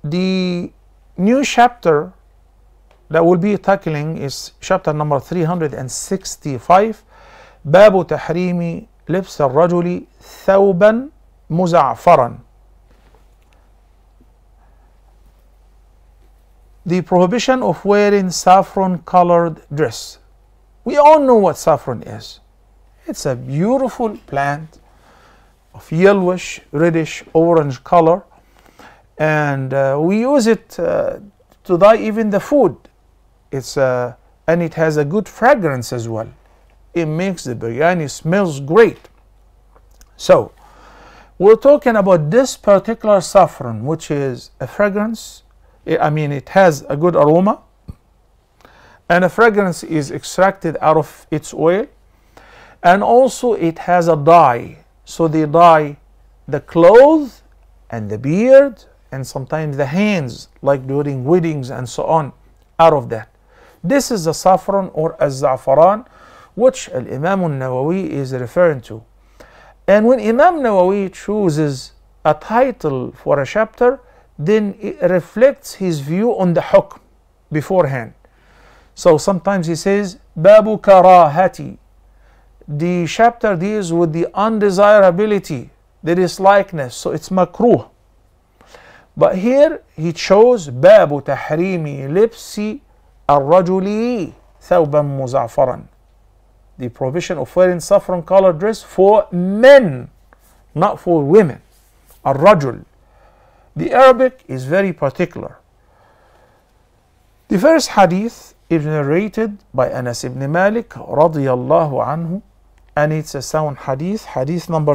the new chapter that we'll be tackling is chapter number 365, باب تحريم لبس الرجل ثوبا مزعفرا. The prohibition of wearing saffron colored dress. We all know what saffron is. It's a beautiful plant of yellowish, reddish, orange color, and we use it to dye even the food. And it has a good fragrance as well. It makes the biryani smells great. So we're talking about this particular saffron, which is a fragrance. It has a good aroma, and a fragrance is extracted out of its oil, and also it has a dye. So they dye the clothes and the beard and sometimes the hands, like during weddings and so on, out of that. This is the saffron or az-za'faran, which Imam al-Nawawi is referring to. And when Imam Nawawi chooses a title for a chapter, then it reflects his view on the hukm beforehand. So sometimes he says, Babu karahati. The chapter deals with the undesirability, the dislikeness, so it's makruh. But here he chose Babu tahrimi lipsi الرجل ثوبا مزعفرا. The prohibition of wearing saffron colored dress for men, not for women. الرجل. The Arabic is very particular. The first hadith is narrated by Anas ibn Malik radiyallahu anhu, and it's a sound hadith, hadith number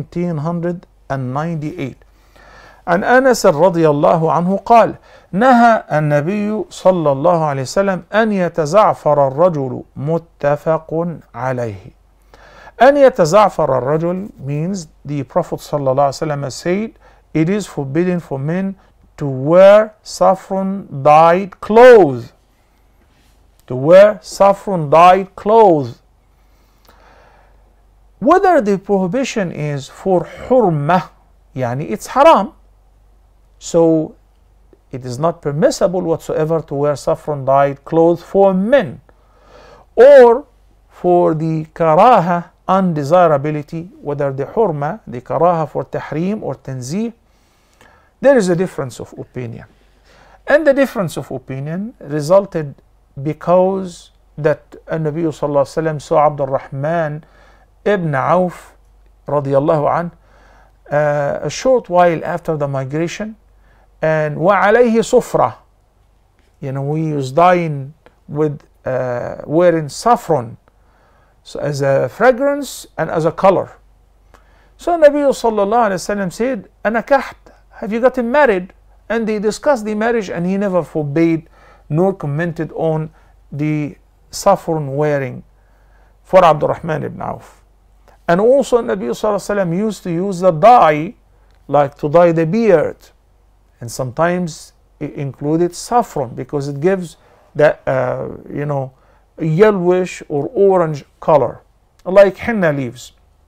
1798. عن أنس رضي الله عنه قال: نهى النبي صلى الله عليه وسلم أن يتزعفر الرجل متفق عليه. أن يتزعفر الرجل means the Prophet صلى الله عليه وسلم said it is forbidden for men to wear saffron dyed clothes. To wear saffron dyed clothes. Whether the prohibition is for hurmah, yani it's haram, so it is not permissible whatsoever to wear saffron dyed clothes for men, or for the karaha, undesirability, whether the hurma, the karaha for tahrim or tanzih, there is a difference of opinion. And the difference of opinion resulted because that Nabi sallallahu alaihi wasallam saw Abdul Rahman ibn Auf radiyallahu anh a short while after the migration, and وَعَلَيْهِ صُفْرَةٌ, we use dyeing with wearing saffron, so as a fragrance and as a color. So Nabi sallallahu alaihi wasallam said, أَنَكَحْتَ, have you gotten married? And they discussed the marriage, and he never forbade nor commented on the saffron wearing for Abdurrahman ibn Auf. And also Nabi sallallahu alaihi wasallam used to use the dye, like to dye the beard, and sometimes it included saffron because it gives that yellowish or orange color, like henna leaves.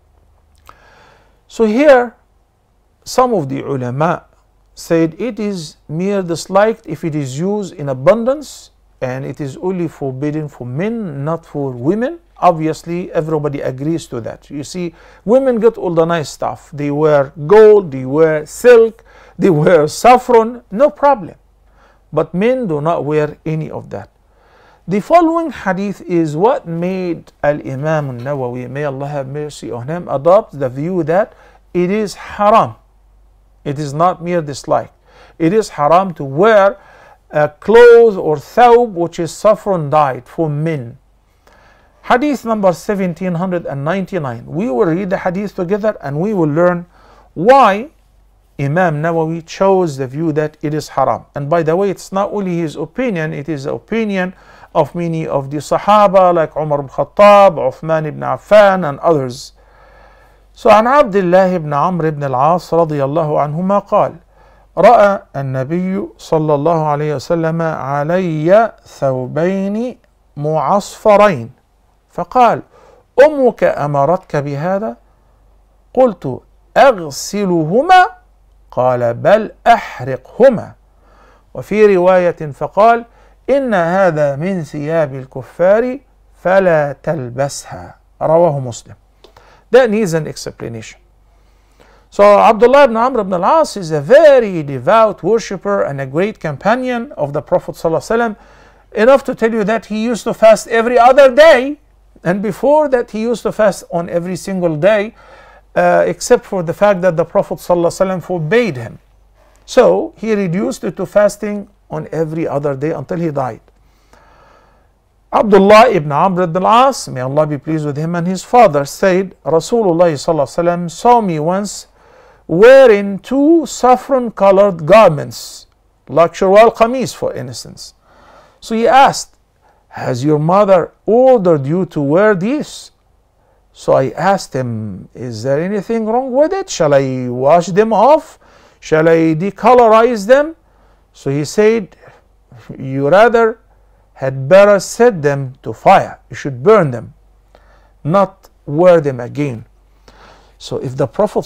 So here some of the ulama said it is mere disliked if it is used in abundance, and it is only forbidden for men, not for women. Obviously everybody agrees to that. You see, women get all the nice stuff. They wear gold, they wear silk, they wear saffron, no problem. But men do not wear any of that. The following hadith is what made Al-Imam al-Nawawi, may Allah have mercy on him, adopt the view that it is haram. It is not mere dislike. It is haram to wear a clothes or thawb which is saffron dyed for men. Hadith number 1799. We will read the hadith together and we will learn why Imam Nawawi chose the view that it is haram. And by the way, it's not only his opinion, it is the opinion of many of the Sahaba like Umar ibn Khattab, Uthman ibn Affan and others. So عن عبد الله بن عمرو بن العاص رضي الله عنهما قال: رأى النبي صلى الله عليه وسلم علي ثوبين معصفرين فقال: أمك أمرتك بهذا؟ قلت: أغسلهما؟ قال: بل أحرقهما. وفي رواية فقال إن هذا من ثياب الكفار فلا تلبسها. رواه Muslim. That needs an explanation. So Abdullah ibn Amr ibn al-As is a very devout worshipper and a great companion of the Prophet ﷺ, enough to tell you that he used to fast every other day, and before that he used to fast on every single day, except for the fact that the Prophet ﷺ forbade him. So he reduced it to fasting on every other day until he died. Abdullah ibn Amr ibn al-As, may Allah be pleased with him and his father, said, Rasulullah ﷺ saw me once wearing two saffron colored garments, like Shirwal Qamis for instance. So he asked, has your mother ordered you to wear these? So I asked him, is there anything wrong with it? Shall I wash them off? Shall I decolorize them? So he said, you rather had better set them to fire. You should burn them, not wear them again. So if the Prophet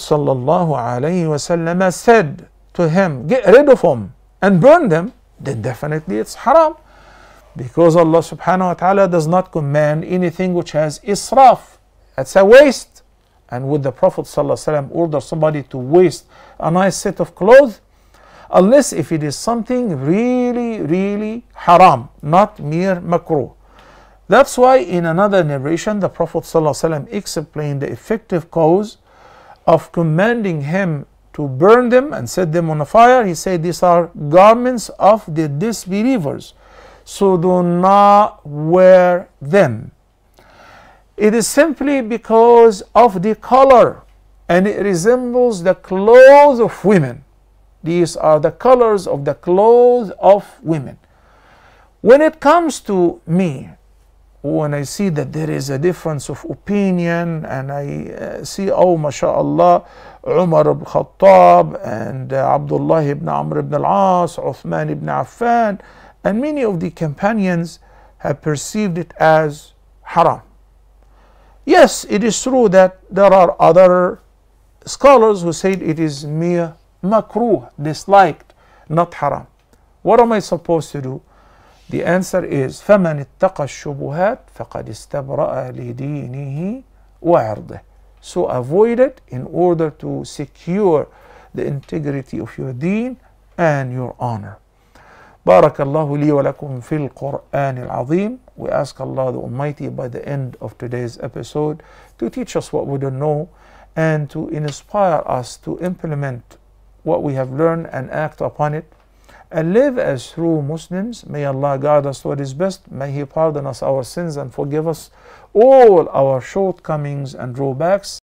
ﷺ said to him, get rid of them and burn them, then definitely it's haram. Because Allah subhanahu wa ta'ala does not command anything which has israf. It's a waste. And would the Prophet ﷺ order somebody to waste a nice set of clothes? Unless if it is something really, really haram, not mere makruh. That's why in another narration, the Prophet ﷺ explained the effective cause of commanding him to burn them and set them on a fire. He said, these are garments of the disbelievers, so do not wear them. It is simply because of the color, and it resembles the clothes of women. These are the colors of the clothes of women. When it comes to me, when I see that there is a difference of opinion, and I see, oh, mashallah, Umar ibn Khattab and Abdullah ibn Amr ibn al-As, Uthman ibn Affan, and many of the companions have perceived it as haram. Yes, it is true that there are other scholars who said it is mere makruh, disliked, not haram. What am I supposed to do? The answer is فَمَنِ اتَّقَى الشُّبُهَاتِ فَقَدْ اسْتَبْرَأَ لِدِينِهِ وَعِرْضِهِ. So avoid it in order to secure the integrity of your deen and your honor. بارك الله لي ولكم في القرآن العظيم. We ask Allah the Almighty by the end of today's episode to teach us what we don't know and to inspire us to implement what we have learned and act upon it and live as true Muslims. May Allah guide us to what is best. May He pardon us our sins and forgive us all our shortcomings and drawbacks.